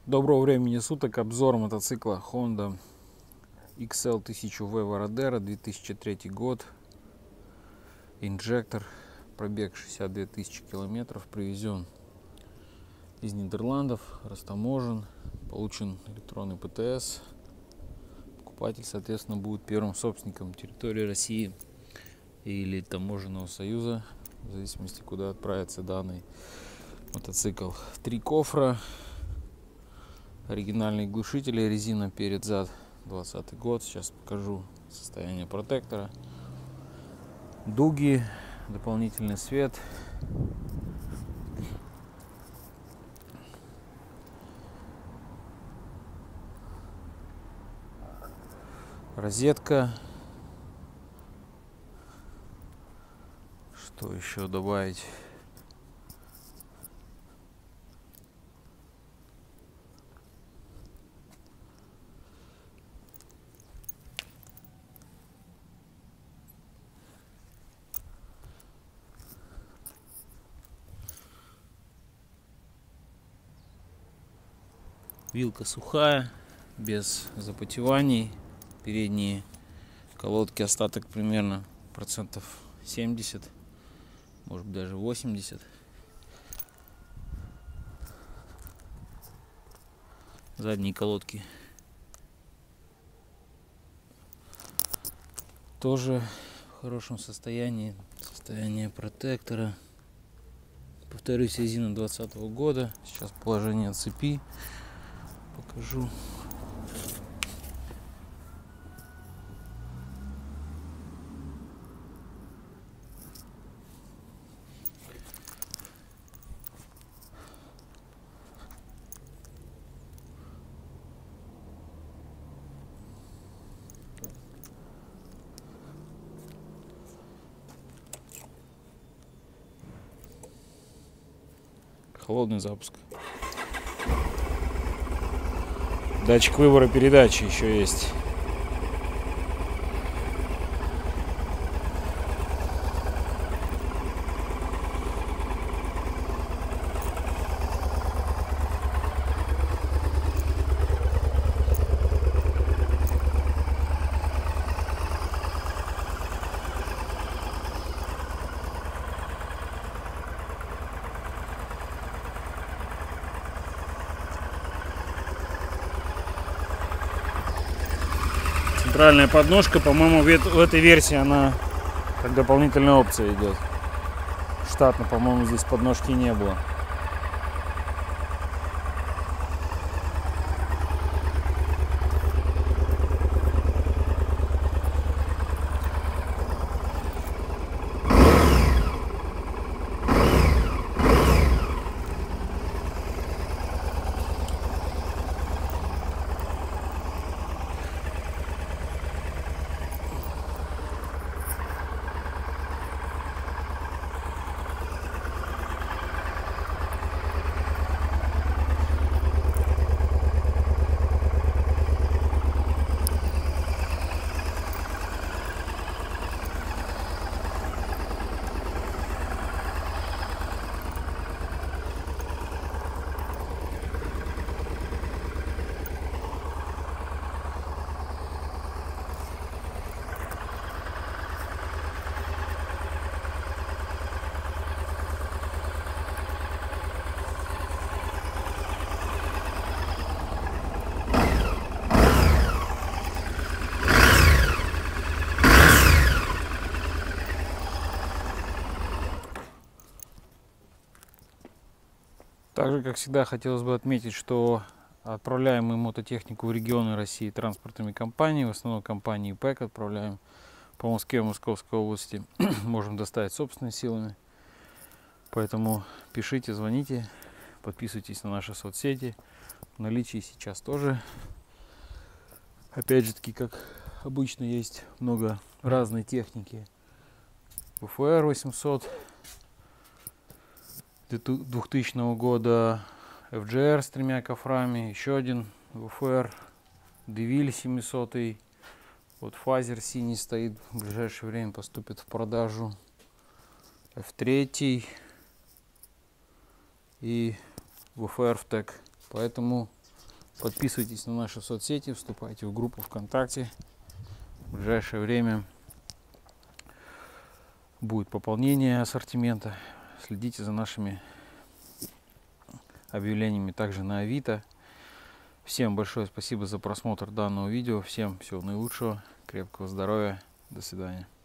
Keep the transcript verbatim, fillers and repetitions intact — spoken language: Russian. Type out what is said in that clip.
Доброго времени суток. Обзор мотоцикла Honda икс эл тысяча ви Varadero, две тысячи третий год, инжектор, пробег шестьдесят две тысячи километров, привезен из Нидерландов, растаможен, получен электронный пэ тэ эс. Покупатель, соответственно, будет первым собственником территории России или таможенного союза, в зависимости, куда отправится данный мотоцикл. Три кофра, оригинальные глушители, резина перед зад, двадцатый год. Сейчас покажу состояние протектора, дуги, дополнительный свет, розетка. Что еще добавить? Вилка сухая, без запотеваний. Передние колодки остаток примерно процентов семьдесят, может быть даже восемьдесят. Задние колодки тоже в хорошем состоянии. Состояние протектора, повторюсь, резина двадцатого года. Сейчас положение цепи покажу. Холодный запуск. Датчик выбора передачи еще есть. Центральная подножка, по-моему, в этой версии она как дополнительная опция идет. Штатно, по-моему, здесь подножки не было. Также, как всегда, хотелось бы отметить, что отправляем мы мототехнику в регионы России транспортными компаниями, в основном компании ПЭК отправляем по Москве, Московской области. Можем доставить собственными силами. Поэтому пишите, звоните, подписывайтесь на наши соцсети. В наличии сейчас тоже, опять же таки, как обычно, есть много разной техники. вэ эф эр восемьсот двухтысячного года, эф джи ар с тремя кофрами, еще один вэ эф эр, Девиль семисот, вот Фазер синий стоит, в ближайшее время поступит в продажу, эф три и вэ эф эр в тэк. Поэтому Подписывайтесь на наши соцсети, вступайте в группу ВКонтакте. В ближайшее время будет пополнение ассортимента. Следите за нашими объявлениями также на Авито. Всем большое спасибо за просмотр данного видео. Всем всего наилучшего, крепкого здоровья. До свидания.